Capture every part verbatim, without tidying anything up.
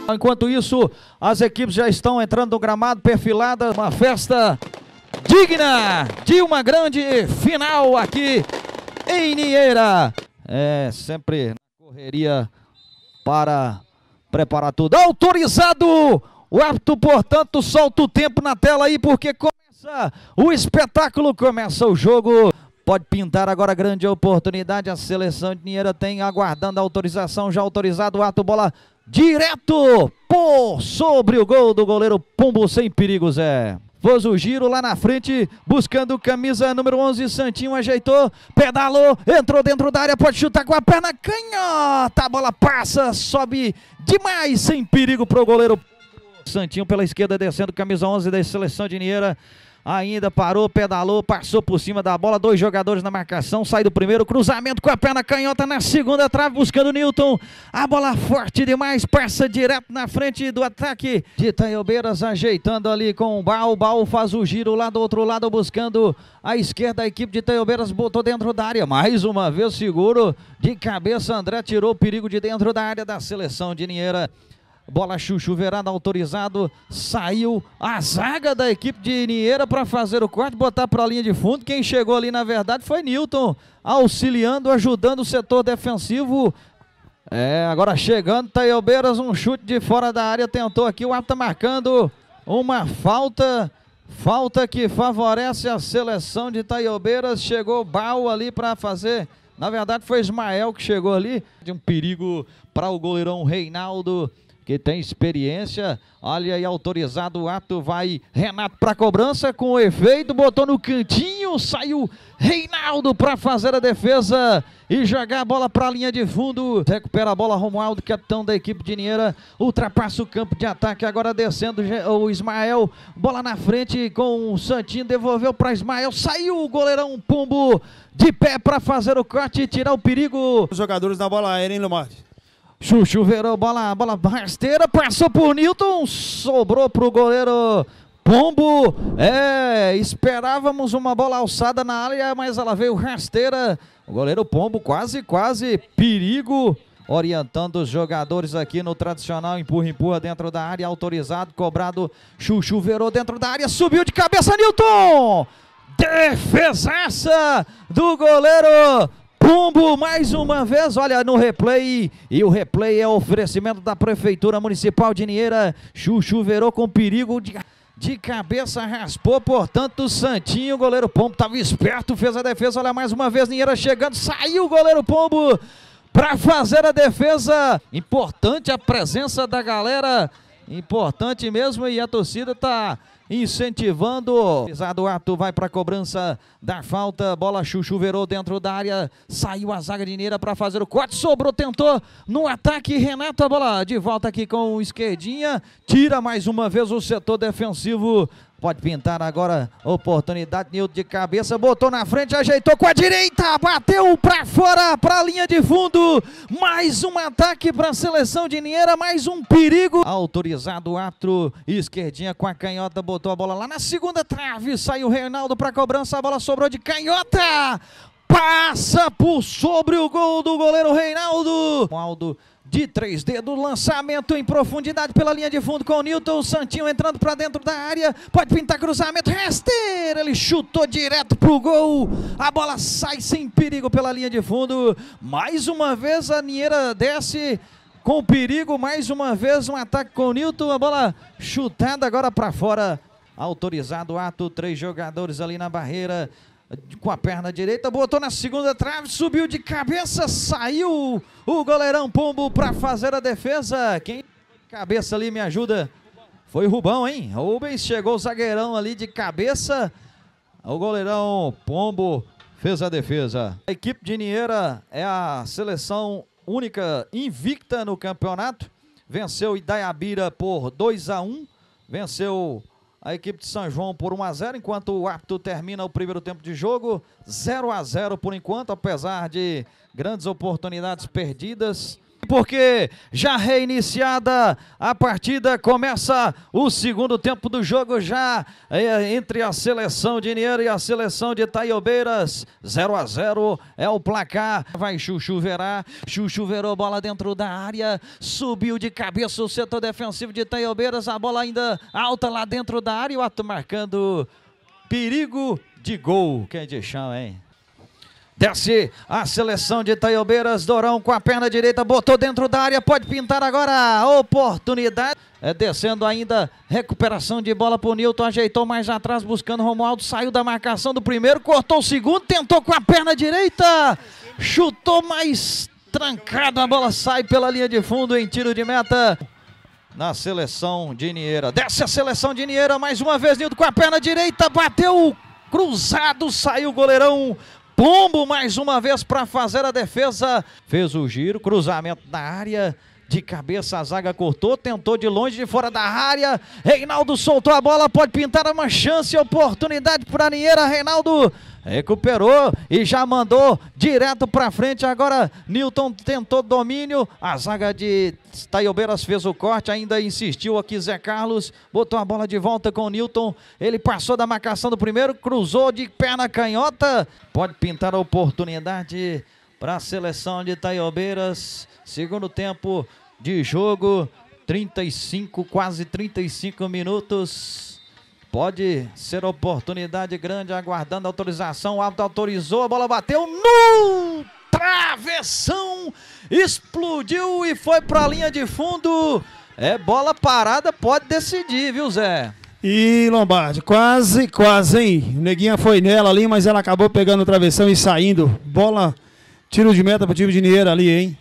Enquanto isso, as equipes já estão entrando no gramado, perfiladas, uma festa digna de uma grande final aqui em Ninheira. É sempre na correria para preparar tudo. Autorizado! O árbitro, portanto, solta o tempo na tela aí, porque começa o espetáculo, começa o jogo. Pode pintar agora grande oportunidade. A seleção de Ninheira tem aguardando a autorização, já autorizado o ato, bola direto por sobre o gol do goleiro Pombo, sem perigo, Zé. Fez o giro lá na frente, buscando camisa número onze, Santinho ajeitou, pedalou, entrou dentro da área, pode chutar com a perna canhota, a bola passa, sobe demais, sem perigo para o goleiro. Santinho pela esquerda descendo, camisa onze da seleção de Ninheira. Ainda parou, pedalou, passou por cima da bola, dois jogadores na marcação, sai do primeiro, cruzamento com a perna canhota na segunda trave, buscando o Newton, a bola forte demais, passa direto na frente do ataque de Itaiobeiras, ajeitando ali com o Baú, Baú faz o giro lá do outro lado, buscando a esquerda, a equipe de Itaiobeiras botou dentro da área, mais uma vez seguro de cabeça, André tirou o perigo de dentro da área da seleção de Ninheira. Bola chuchuverada, autorizado, saiu a zaga da equipe de Ninheira para fazer o corte, botar para a linha de fundo. Quem chegou ali na verdade foi Newton, auxiliando, ajudando o setor defensivo. É, agora chegando Itaiobeiras, um chute de fora da área, tentou aqui, o árbitro tá marcando uma falta, falta que favorece a seleção de Itaiobeiras. Chegou o Baú ali para fazer, na verdade foi Ismael que chegou ali, de um perigo para o goleirão Reinaldo, que tem experiência. Olha aí, autorizado o ato, vai Renato para cobrança, com o efeito, botou no cantinho, saiu Reinaldo para fazer a defesa e jogar a bola para a linha de fundo. Recupera a bola Romualdo, capitão da equipe de Ninheira, ultrapassa o campo de ataque, agora descendo o Ismael, bola na frente com o Santinho, devolveu para Ismael, saiu o goleirão Pombo de pé para fazer o corte e tirar o perigo. Os jogadores na bola aérea, hein, Lomarte? Chuchu virou bola, bola rasteira, passou por Newton, sobrou pro goleiro Pombo. É, esperávamos uma bola alçada na área, mas ela veio rasteira. O goleiro Pombo quase, quase perigo, orientando os jogadores aqui no tradicional empurra, empurra dentro da área, autorizado, cobrado. Chuchu virou dentro da área, subiu de cabeça, Newton! Defesaça do goleiro Pombo, mais uma vez, olha no replay, e o replay é oferecimento da Prefeitura Municipal de Ninheira. Chuchu virou com perigo de, de cabeça, raspou, portanto, o Santinho, o goleiro Pombo estava esperto, fez a defesa, olha mais uma vez, Ninheira chegando, saiu o goleiro Pombo para fazer a defesa. Importante a presença da galera, importante mesmo, e a torcida está incentivando. O ato vai para a cobrança da falta, bola Chuchu virou dentro da área, saiu a zaga de Ninheira para fazer o corte, sobrou, tentou no ataque, Renato, a bola de volta aqui com o esquerdinha, tira mais uma vez o setor defensivo. Pode pintar agora, oportunidade, Nilton de cabeça, botou na frente, ajeitou com a direita, bateu para fora, para a linha de fundo. Mais um ataque para a seleção de Ninheira, mais um perigo. Autorizado o ato, esquerdinha com a canhota, botou a bola lá na segunda trave, saiu o Reinaldo para cobrança, a bola sobrou de canhota. Passa por sobre o gol do goleiro Reinaldo. Reinaldo de três dedos, lançamento em profundidade pela linha de fundo com o Newton, o Santinho entrando para dentro da área, pode pintar cruzamento, rasteira, ele chutou direto pro gol, a bola sai sem perigo pela linha de fundo. Mais uma vez a Ninheira desce com perigo, mais uma vez um ataque com o Newton, a bola chutada agora para fora. Autorizado o ato, três jogadores ali na barreira, com a perna direita, botou na segunda trave, subiu de cabeça, saiu o goleirão Pombo para fazer a defesa. Quem cabeça ali me ajuda? Foi o Rubão, hein? Rubens chegou, o zagueirão ali de cabeça, o goleirão Pombo fez a defesa. A equipe de Ninheira é a seleção única invicta no campeonato, venceu Idaiabira por dois a um, venceu a equipe de São João por um a zero, enquanto o árbitro termina o primeiro tempo de jogo, zero a zero por enquanto, apesar de grandes oportunidades perdidas. porque já reiniciada a partida, começa o segundo tempo do jogo já é, entre a seleção de Inieira e a seleção de Itaiobeiras. Zero a zero é o placar. Vai Chuchu Verá, Chuchu verou bola dentro da área, subiu de cabeça o setor defensivo de Itaiobeiras, a bola ainda alta lá dentro da área, o ato marcando perigo de gol. Quem é de chão, hein? Desce a seleção de Itaiobeiras, Dorão com a perna direita, botou dentro da área, pode pintar agora a oportunidade. É descendo ainda, recuperação de bola para o Nilton, ajeitou mais atrás, buscando Romualdo, saiu da marcação do primeiro, cortou o segundo, tentou com a perna direita, chutou mais trancado, a bola sai pela linha de fundo em tiro de meta. Na seleção de Inieira, desce a seleção de Inieira, mais uma vez Nilton com a perna direita, bateu cruzado, saiu o goleirão Pombo mais uma vez para fazer a defesa, fez o giro, cruzamento na área, de cabeça a zaga cortou, tentou de longe, de fora da área, Reinaldo soltou a bola, pode pintar uma chance, oportunidade para Inieira, Reinaldo recuperou e já mandou direto para frente, agora Nilton tentou domínio, a zaga de Itaiobeiras fez o corte, ainda insistiu aqui Zé Carlos, botou a bola de volta com o Nilton, ele passou da marcação do primeiro, cruzou de perna canhota, pode pintar a oportunidade para a seleção de Itaiobeiras. Segundo tempo de jogo, trinta e cinco, quase trinta e cinco minutos. Pode ser oportunidade grande, aguardando a autorização. O árbitro autorizou, a bola bateu no travessão, explodiu e foi para a linha de fundo. É bola parada, pode decidir, viu, Zé? E Lombardi, quase, quase, hein? O Neguinha foi nela ali, mas ela acabou pegando o travessão e saindo. Bola, tiro de meta para o time de Inieira ali, hein?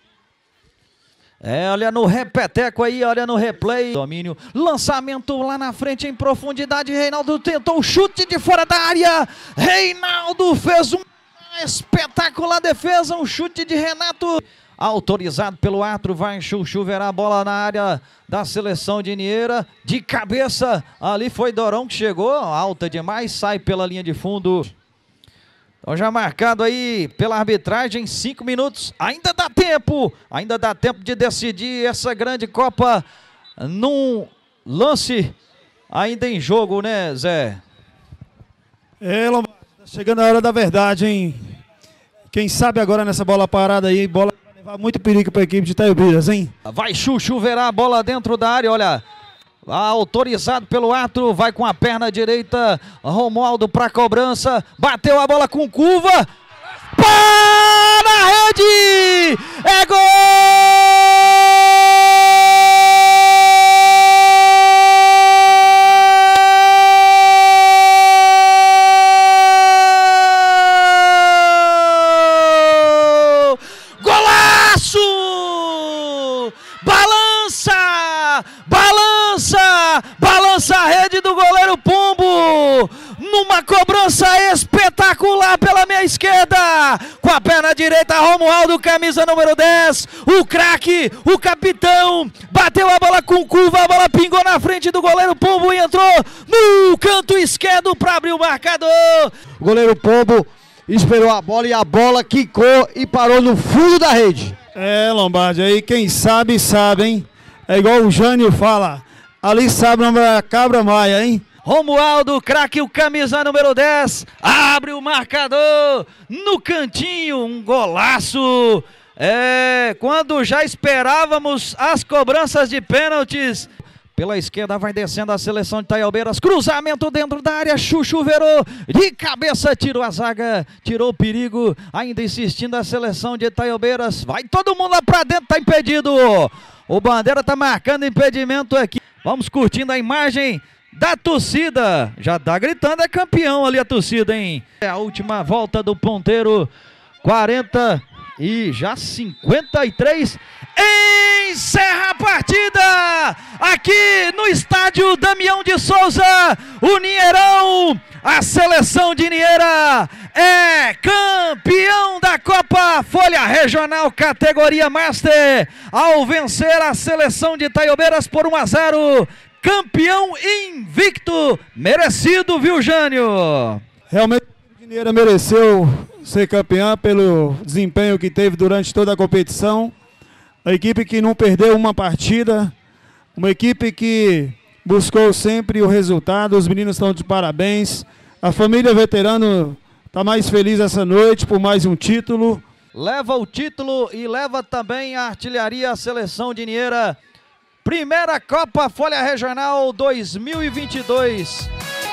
É, olha no repeteco aí, olha no replay. Domínio, lançamento lá na frente em profundidade. Reinaldo tentou o chute de fora da área. Reinaldo fez uma espetacular defesa, um chute de Renato. Autorizado pelo árbitro, vai Chuchu verá a bola na área da seleção de Inieira. De cabeça, ali foi Dorão que chegou, alta demais, sai pela linha de fundo. Então já marcado aí pela arbitragem, cinco minutos, ainda dá tempo, ainda dá tempo de decidir essa grande Copa num lance ainda em jogo, né, Zé? É, Lombardi, tá chegando a hora da verdade, hein? Quem sabe agora nessa bola parada aí, bola vai levar muito perigo para a equipe de Itaiobeiras, hein? Vai Chuchu verá a bola dentro da área, olha... Autorizado pelo árbitro, vai com a perna direita, Romualdo para cobrança, bateu a bola com curva, para a rede, é gol! Golaço! Balança! Balança! Balança a rede do goleiro Pombo! Numa cobrança espetacular pela meia esquerda! Com a perna direita, Romualdo, camisa número dez. O craque, o capitão, bateu a bola com curva, a bola pingou na frente do goleiro Pombo e entrou no canto esquerdo para abrir o marcador. O goleiro Pombo esperou a bola e a bola quicou e parou no fundo da rede. É, Lombardi, aí quem sabe, sabe, hein? É igual o Jânio fala, ali sabe a cabra maia, hein? Romualdo, craque, o camisa número dez, abre o marcador no cantinho, um golaço. É, quando já esperávamos as cobranças de pênaltis. Pela esquerda vai descendo a seleção de Itaiobeiras, cruzamento dentro da área, Chuchu verou, de cabeça tirou a zaga, tirou o perigo, ainda insistindo a seleção de Itaiobeiras, vai todo mundo lá pra dentro, tá impedido, o Bandeira tá marcando impedimento aqui, vamos curtindo a imagem da torcida, já tá gritando, é campeão ali a torcida, hein, é a última volta do ponteiro, quarenta e já cinquenta e três, encerra a partida aqui no estádio Damião de Souza, o Inieirão, a seleção de Inieira é campeão da Copa Folha Regional categoria Master, ao vencer a seleção de Itaiobeiras por um a zero, campeão invicto, merecido, viu, Jânio? Realmente o Inieira mereceu ser campeão pelo desempenho que teve durante toda a competição. A equipe que não perdeu uma partida, uma equipe que buscou sempre o resultado. Os meninos estão de parabéns. A família Veterano está mais feliz essa noite por mais um título. Leva o título e leva também a artilharia, a seleção de Inieira. Primeira Copa Folha Regional dois mil e vinte e dois.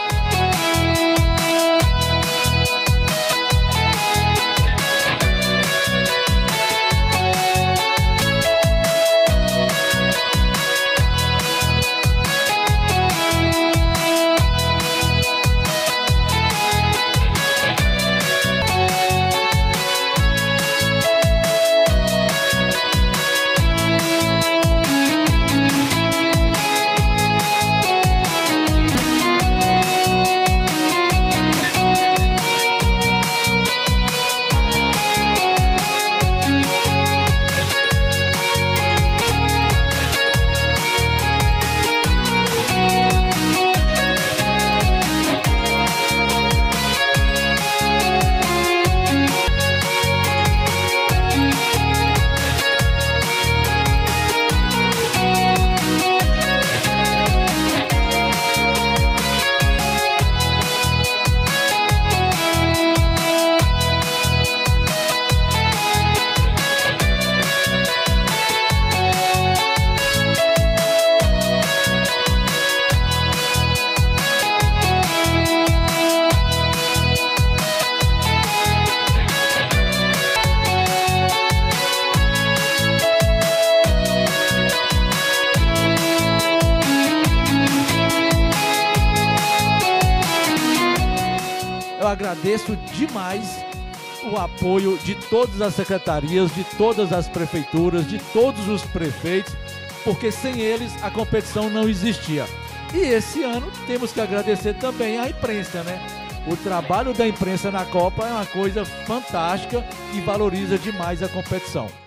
Eu agradeço demais o apoio de todas as secretarias, de todas as prefeituras, de todos os prefeitos, porque sem eles a competição não existia. E esse ano temos que agradecer também à imprensa, né? O trabalho da imprensa na Copa é uma coisa fantástica e valoriza demais a competição.